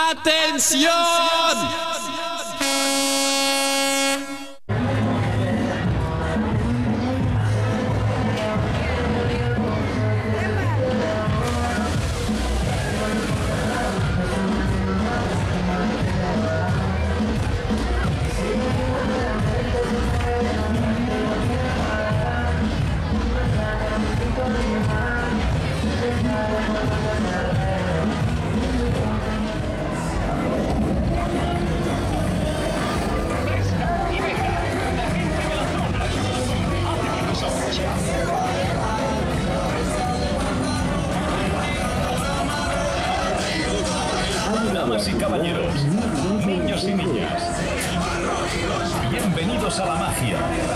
¡Atención! Damas y caballeros, niños y niñas, bienvenidos a la magia,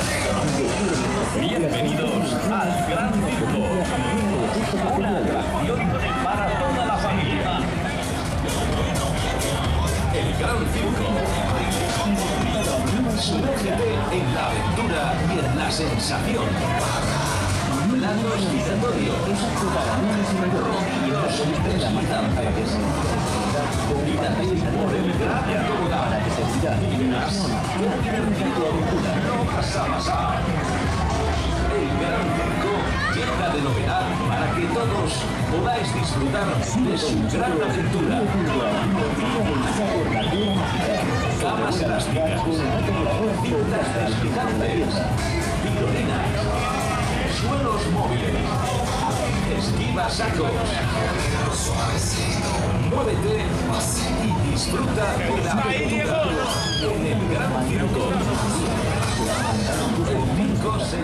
bienvenidos al Gran Circo, una atracción para toda la familia. El Gran Circo, sumérgete en la aventura y en la sensación. Planos giratorios, rodillos deslizantes, guitarrismo del gran tobogán, no vas a pasar. El Gran Circo llega de novedad para que todos podáis disfrutar de su gran aventura. Camas elásticas, cintas deslizantes, tirolinas, suelos móviles, esquiva sacos. Muévete y disfruta de la aventura en el Gran Circo. El circo se...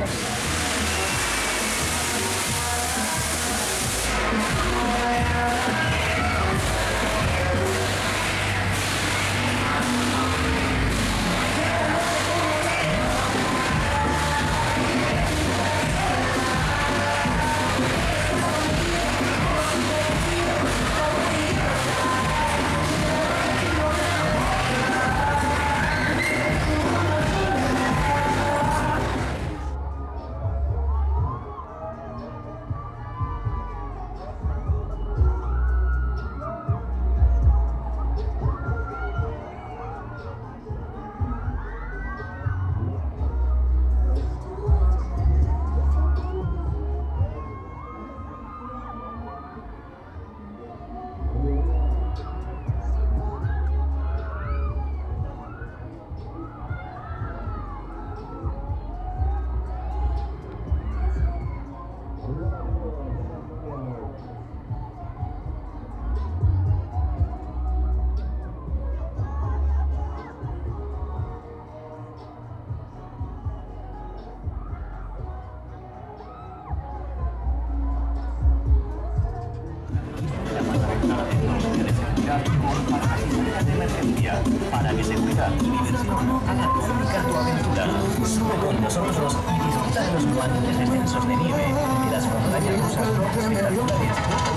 Para que seguridad y diversión hagan única tu aventura. Sube con nosotros y disfruta de los cuantos descensos de nieve y las montañas rusas espectaculares.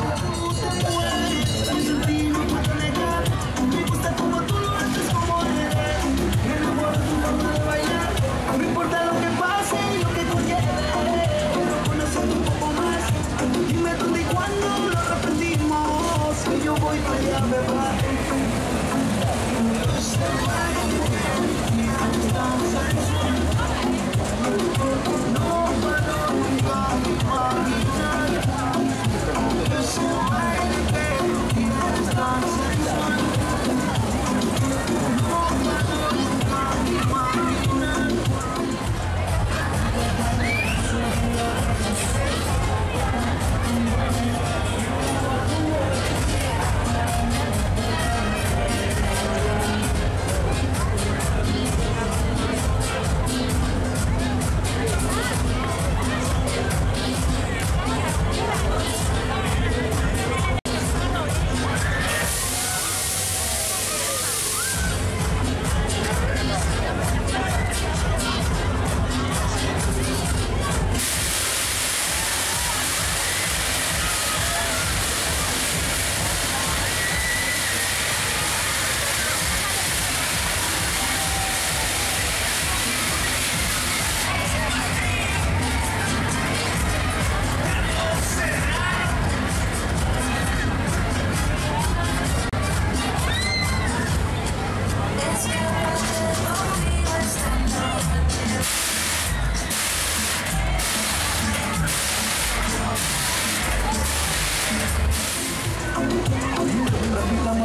Me gusta como tú lo haces, como eres. No importa lo que pase y lo que conlleve. Quiero conocerte un poco más. Dime dónde y cuándo lo repetimos. Que yo voy para allá, ¿verdad? No puedo imaginar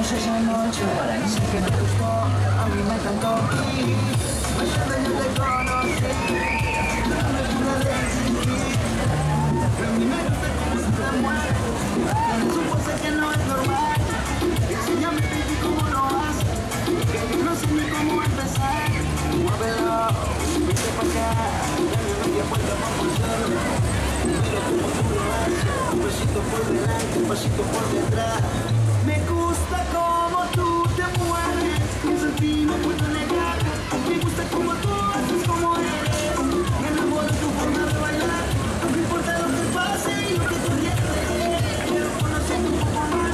esa noche para mí que me gustó, a mí me encantó. Cuando yo te conocí, me pude resistir. A mí me gusta cómo se te mueve, supongo que no es normal. Enséñame baby cómo lo haces, que yo no sé ni cómo empezar. Muévelo, vete pa' acá, dame media vuelta, vamos a hacerlo. Mira cómo tú lo haces, un pasito por delante, un pasito por detrás. Me gusta cómo tú te mueves, sin ti no puedo negar. Me gusta cómo tú haces, como eres. Me enamoro de tu forma de bailar. No me importa lo que pase y lo que tú quieres. Quiero conocerte un poco más.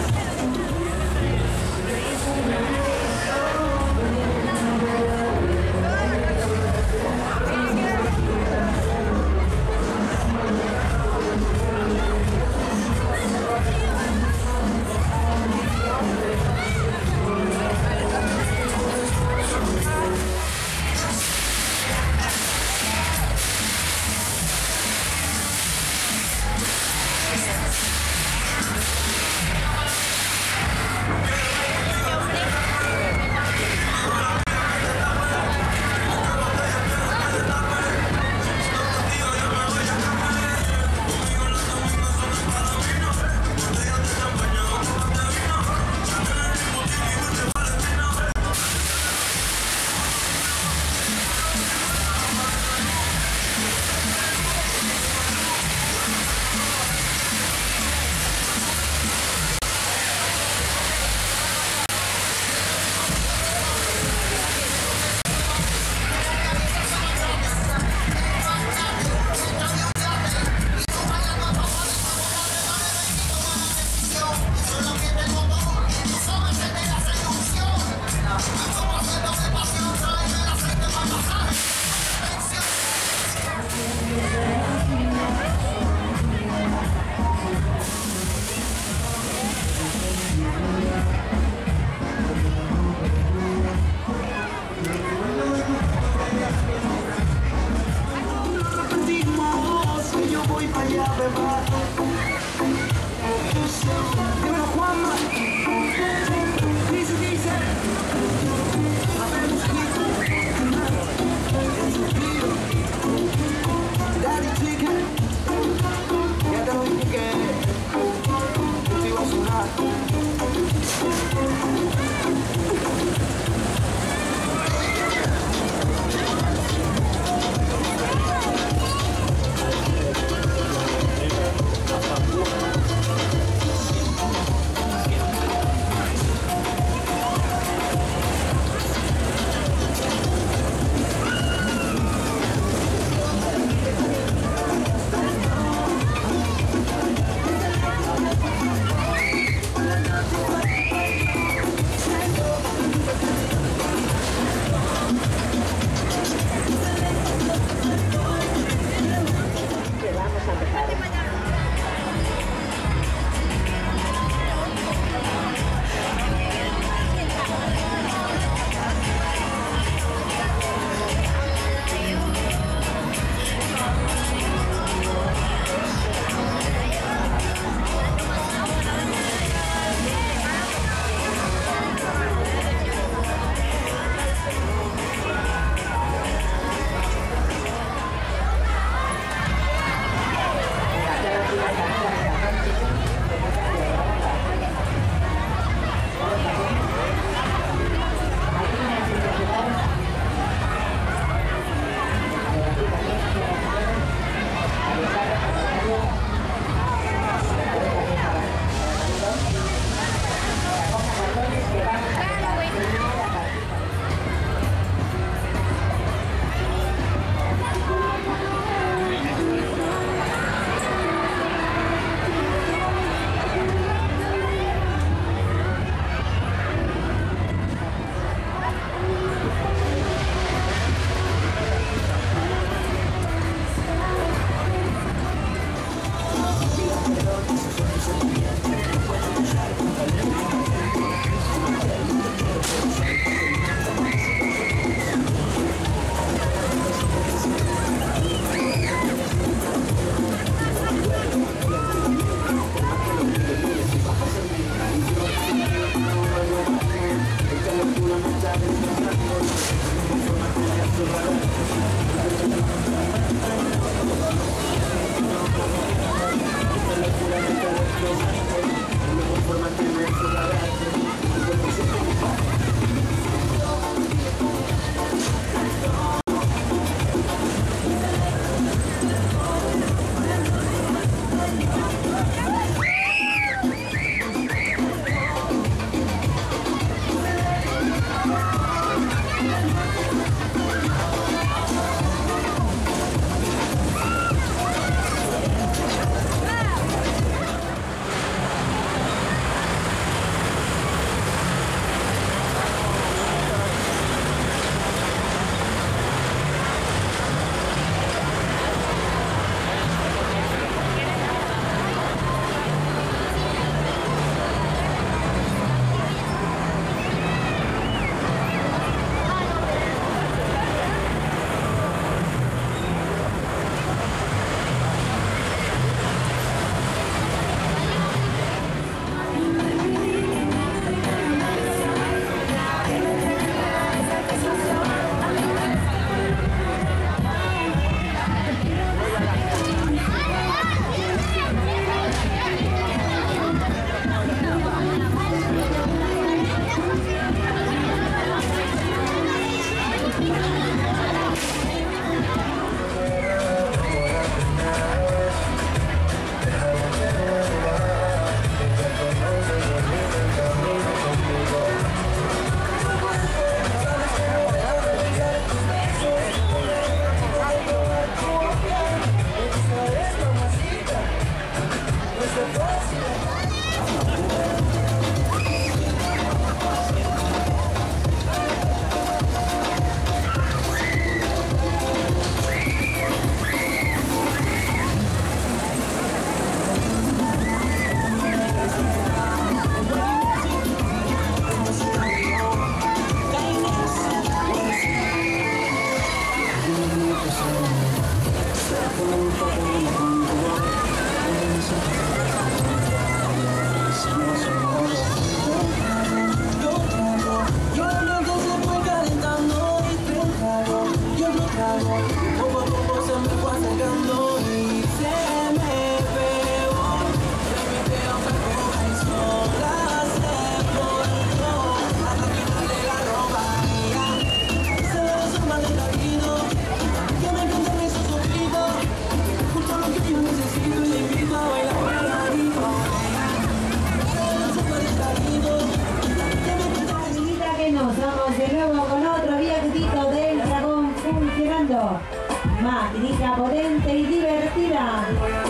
Maquinita potente y divertida.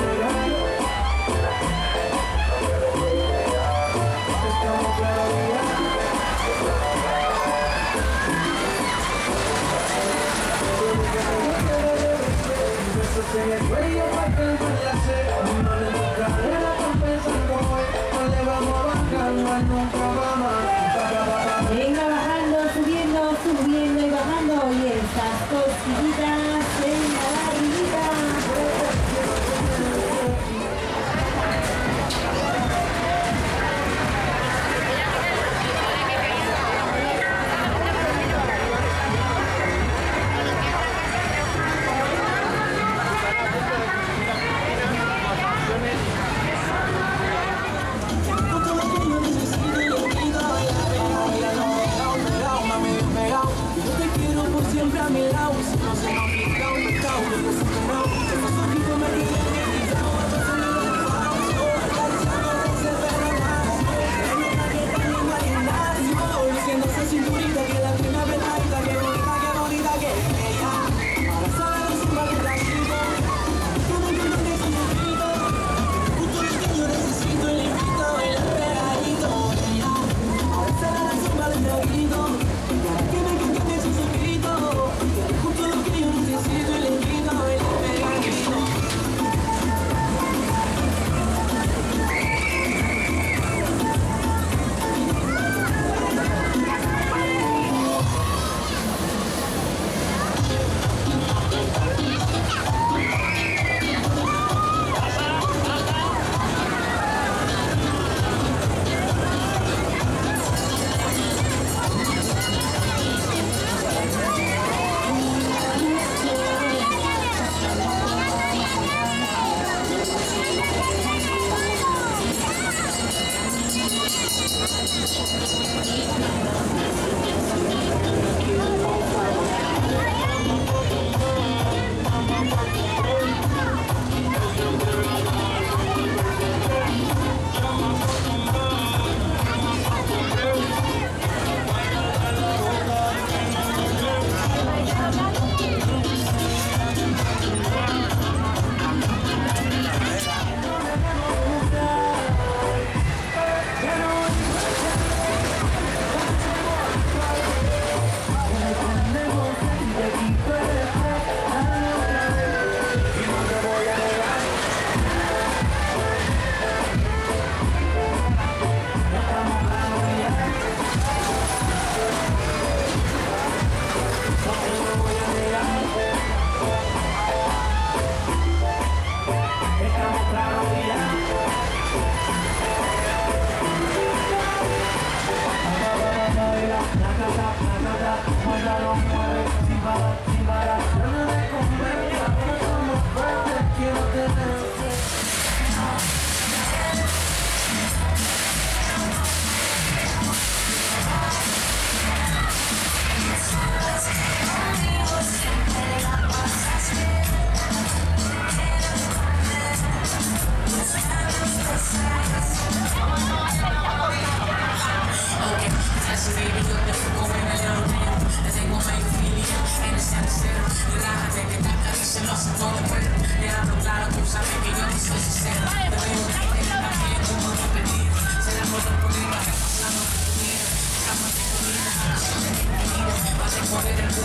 Venga bajando, subiendo, subiendo y bajando. Y estas costillitas en la barriguita.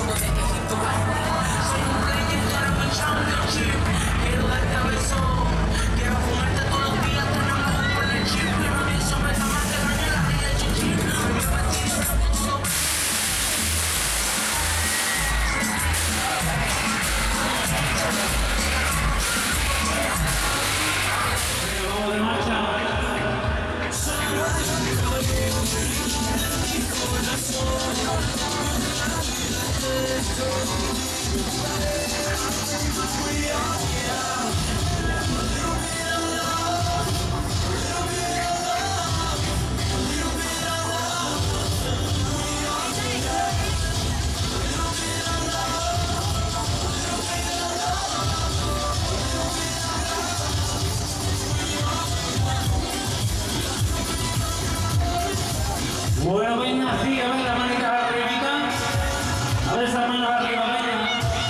Bueno, venga, sí, a ver las manitas arribita. A ver esas manos arriba, venga.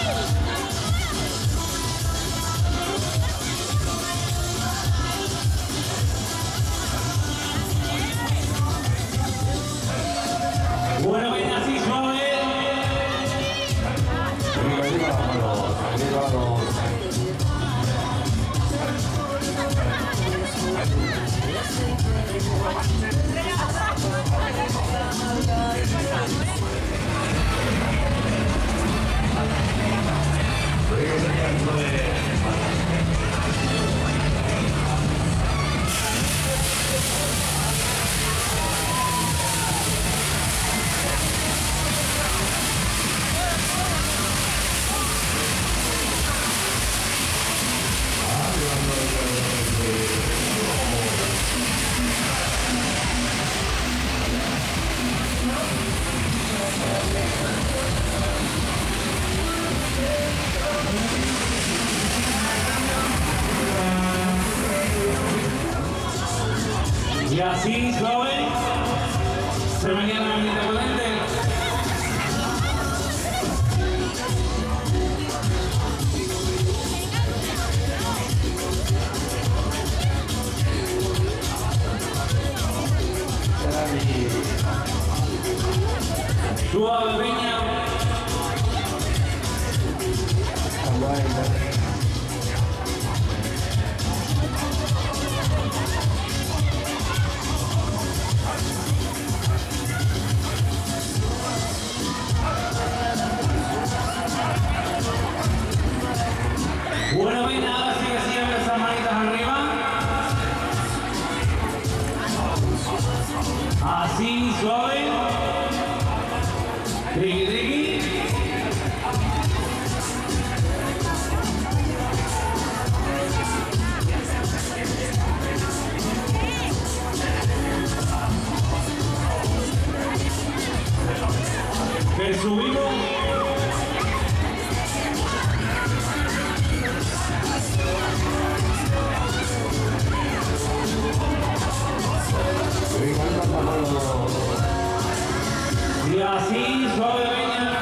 Bueno, venga, así suave. Arriba las manos, arriba los... Y así, suave, se venía la manita potente. Suave, peña. Bueno, venga, ahora sí que siempre esas manitas arriba. Así, suave. Triqui, triqui. Que subimos. Y así, suave, venga.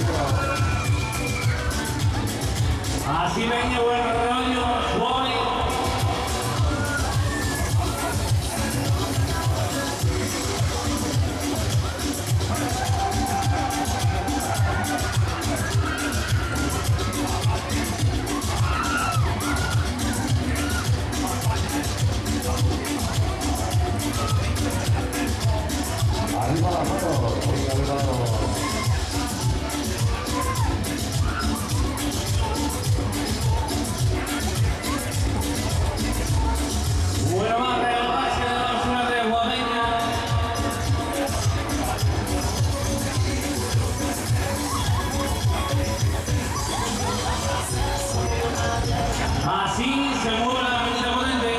Así venía buen rollo, suave. Arriba las manos, venga, arriba las manos. Bueno, más relajarse, le damos una tregua, venga. Así se mueve la venida potente.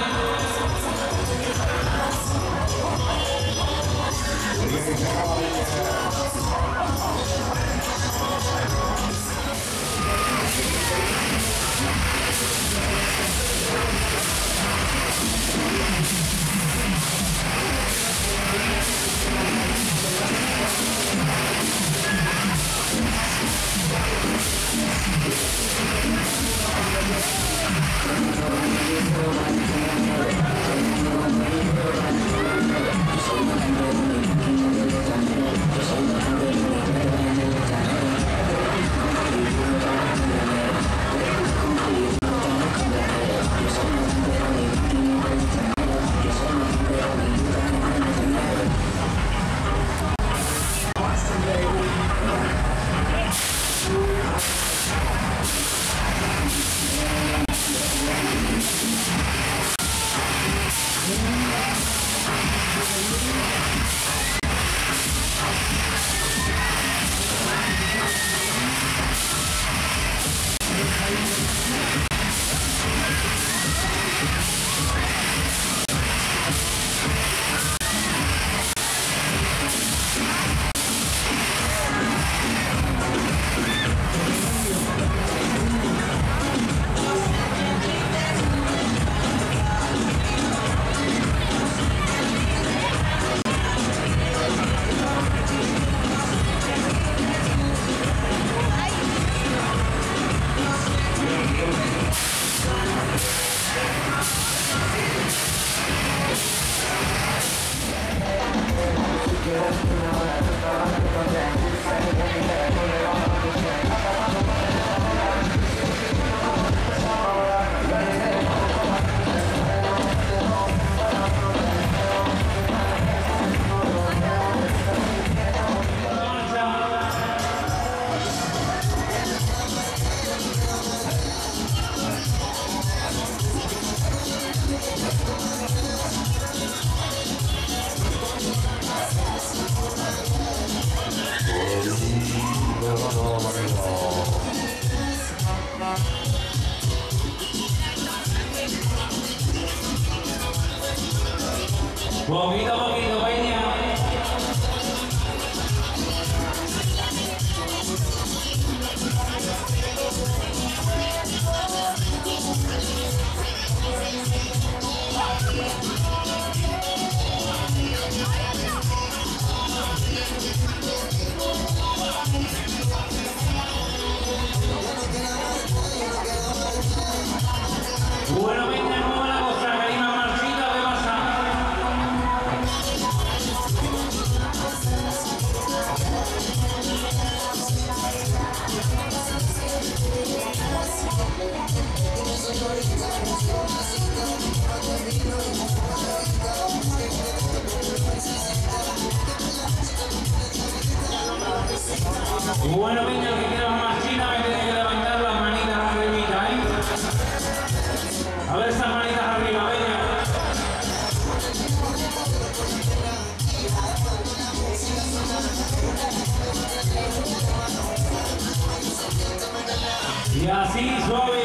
Poquito a poquito, peña. Bueno, peña, ¿cómo va la cosa? ¿Queréis más marchita? ¿Qué pasa? Bueno, peña, el que quiera más marchita me tiene que levantar las manitas arribita, ¿eh? A ver esas manitas arriba, peña. Y así, suave.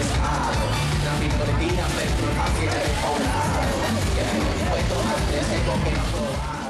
pesado. La picardía me hace recobrar. Que me he puesto antes de comer.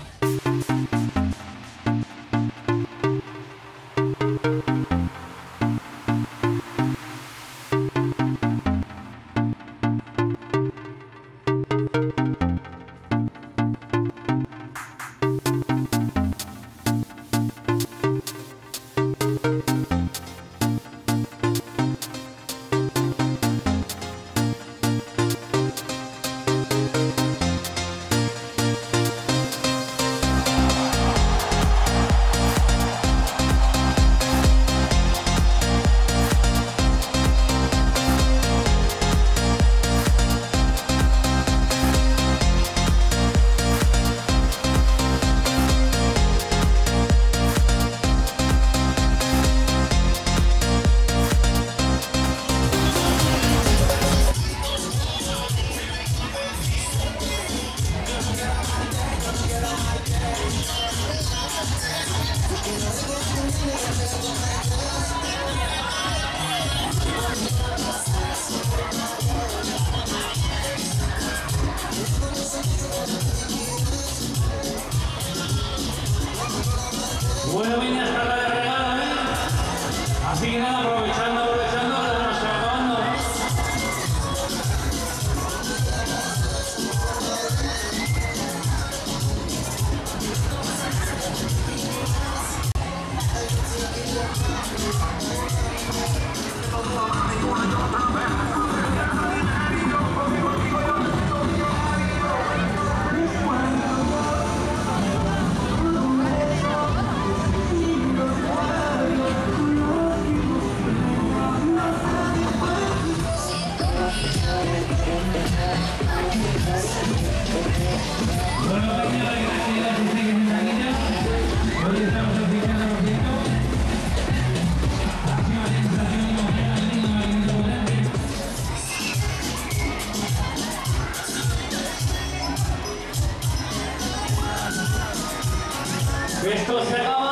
Bueno, viene hasta la de regalo, ¿eh? Así que nada, aprovechando, que se nos está acabando. Esto se acaba.